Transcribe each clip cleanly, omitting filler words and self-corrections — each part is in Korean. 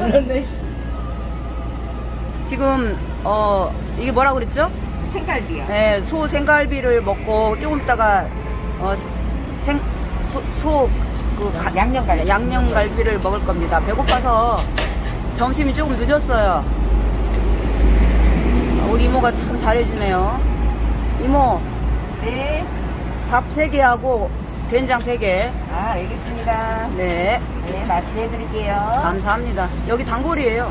그런데 지금 이게 뭐라 그랬죠? 생갈비요. 네, 소 생갈비를 먹고 조금 있다가 양념갈비를 먹을 겁니다. 배고파서 점심이 조금 늦었어요. 우리 이모가 참 잘해주네요. 이모. 네. 밥 3개 하고 된장 3개. 아, 알겠습니다. 네. 네, 맛있게 해드릴게요. 감사합니다. 여기 단골이에요.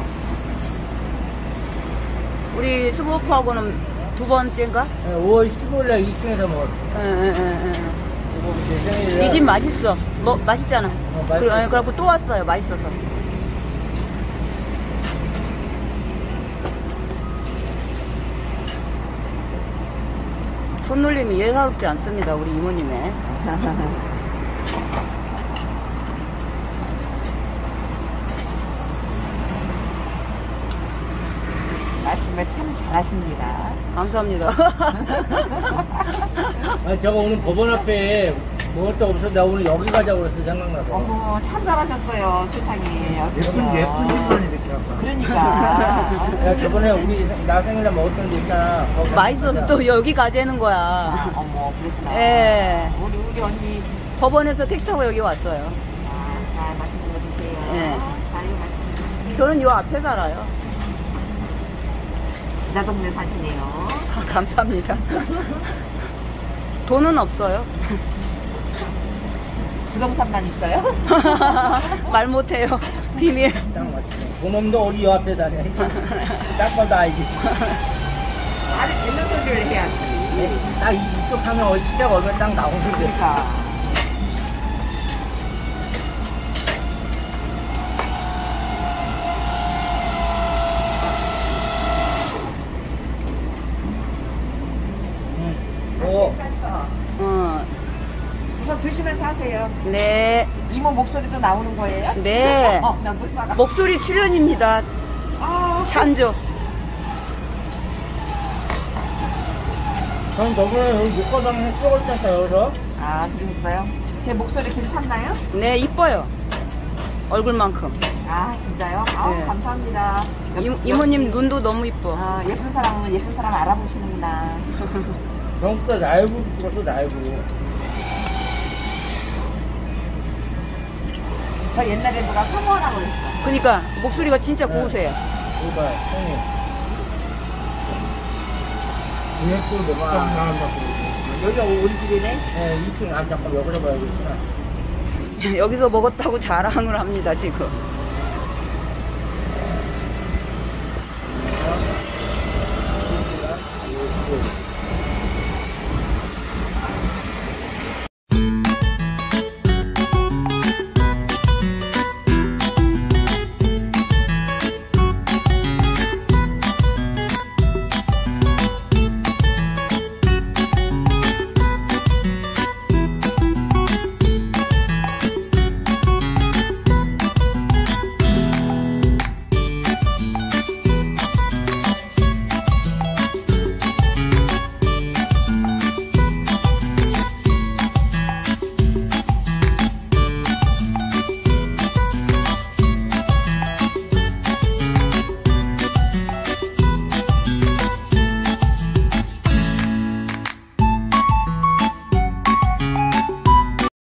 우리 수보프하고는 2번째인가? 5월 15일날 2층에서 먹었어. 이 집 맛있어. 맛있잖아. 맛있어. 그래갖고 또 왔어요. 맛있어서. 손놀림이 예사롭지 않습니다. 우리 이모님의. 말씀을 참 잘하십니다. 감사합니다. 아니, 제가 오늘 법원 앞에 먹을 데 없어서 나 오늘 여기 가자고 그랬어, 생각나서. 어머, 참 잘하셨어요. 세상에. 예쁜 분이 이렇게 할까? 그러니까. 야, 저번에 나 생일날 먹었던 데 있잖아. 맛있어서 또 여기 가자는 거야. 아, 어머, 그렇구나. 예. 우리 언니. 법원에서 택시 타고 여기 왔어요. 자, 맛있는 거 드세요. 예. 자, 이거 맛있는 거 드세요. 저는 요 앞에 살아요. 부자 동네 사시네요. 아, 감사합니다. 돈은 없어요. 부동산만 있어요? 말 못해요. 비밀. 딱 맞지. 그놈도 우리 요 앞에 다녀. 딱 봐도 알지. 말을 듣는 소리를 해야지. 딱 이쪽 하면 시작 얼마 딱 나오는데. 그러니까. 우선 드시면서 하세요. 네. 이모 목소리도 나오는 거예요? 네. 나 못 살아. 목소리 출연입니다. 아, 찬조. 전 저번에 여기 목과당 했을 때였어요, 여기서. 아, 그러셨어요? 제 목소리 괜찮나요? 네, 이뻐요. 얼굴만큼. 아, 진짜요? 아, 네. 감사합니다. 이모님 눈도 너무 이뻐. 아, 예쁜 사람은 예쁜 사람 알아보시는구나. 전부터 라이브 찍어서 라이브. 저 옛날에 누가 성원하고 그랬어. 그러니까 목소리가 진짜 고우세요. 이거 형님. 그냥 또 몇번 나간다고. 여기가 우리 집이네? 네, 2층. 아, 잠깐 여기로 봐야겠구나. 여기서 먹었다고 자랑을 합니다, 지금.